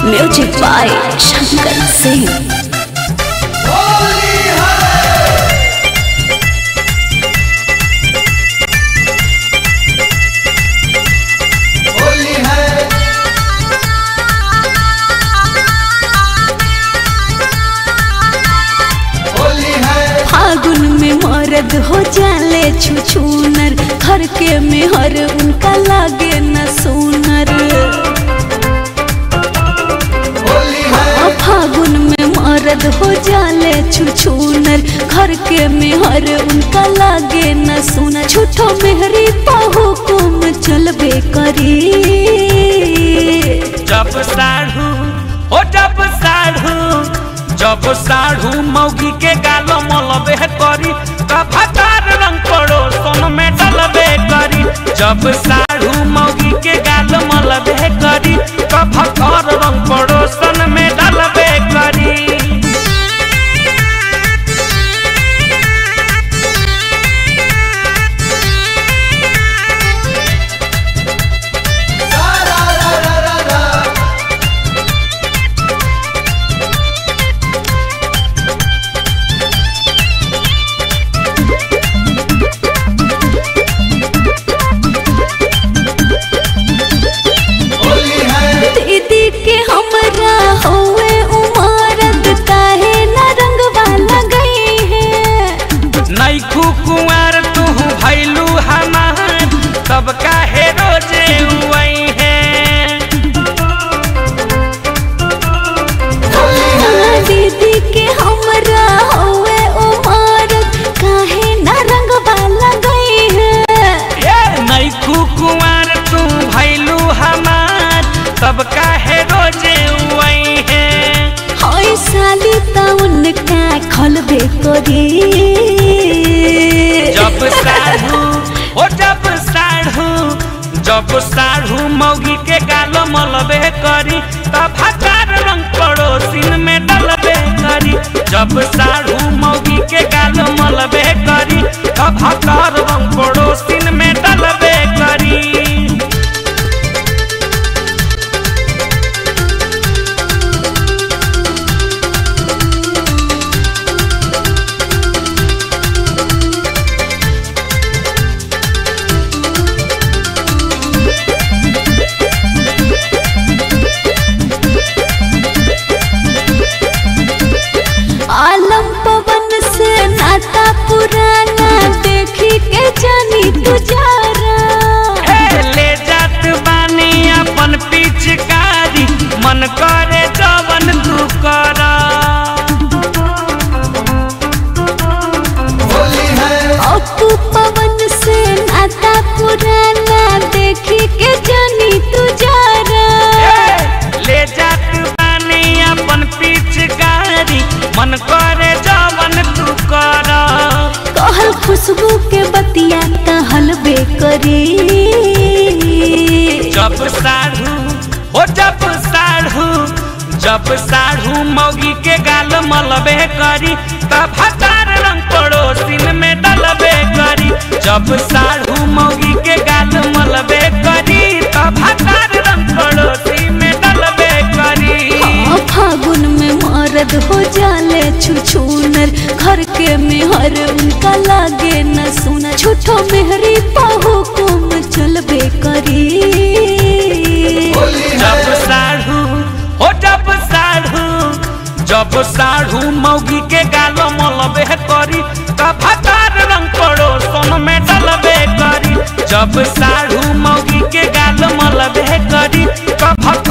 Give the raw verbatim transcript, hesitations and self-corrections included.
Music by Shankar Singh. फागुन में मर्द हो जाले छुछुनर, घर के मेहर उनका लागे न सुनर। फागुन में मर्द हो जाले छुछुनर, घर के मेहर उनका लागे न सुनर। छुठो मेहरी पाहु कुम चलबे करी। जब साढ़ू हो जब साढ़ू जब साढ़ू मौगी के गालो मलबे करी, कभाकार रंग पड़ो सोन में डलबे करी। जब साढ़ू मौगी के गालो मलबे करी, कभाकार रंग पड़ो सोन में डलबे करी। कुंवर तू भैलू हमार तब काहे रोजे उई है। दीदी के हमरा होवे उमर काहे ना रंगवा लगई है। ये नैखू कुंवर तू भैलू हमार तब काहे रोजे उई है। होई साली त उनका खलबे करी। जब साढ़ू हो जब साढ़ू जब साढ़ू मौगी के गालो मलबे करी, तब हकार रंग पड़ोसिन में डलबे करी। जब साढ़ू मौगी के गालो मलबे करी, तब हकार रंग पड़ोसिन में डलबे करी। आलम पवन से नाता पुराना देखी के जानी तुझारा। ले जात बानी अपन पिचकारी, मन करे जवन तू करा। अपू पवन से नाता पुराना देखी के जानी तुझारा। ले जात बानी अपन पिचकारी, मन करे जवन तू करा। कहल खुशबू के बतिया कहल बेकरी। जब साढ़ू हो जब साढ़ू जब साढ़ू मौगी के गाल मलबे करी, तब हकार रंग पड़ोसिन में डलबे करी। जब साढ़ू मौगी के गाल मलबे करी, तब हकार रंग पड़ोसी में डलबे करी। फागुन में मर्द हो जाले छुछुनर, घर के मेहर उनका लागे न सुना। छुठो मेहरी पाहु कुम चलबे करी। जब साढ़ू हो जब साढ़ू जब साढ़ू मौगी के गालो मलबे करी, तब हकार रंग पड़ो सोन में डलबे करी। जब साढ़ू मौगी के गालो मलबे करी, तब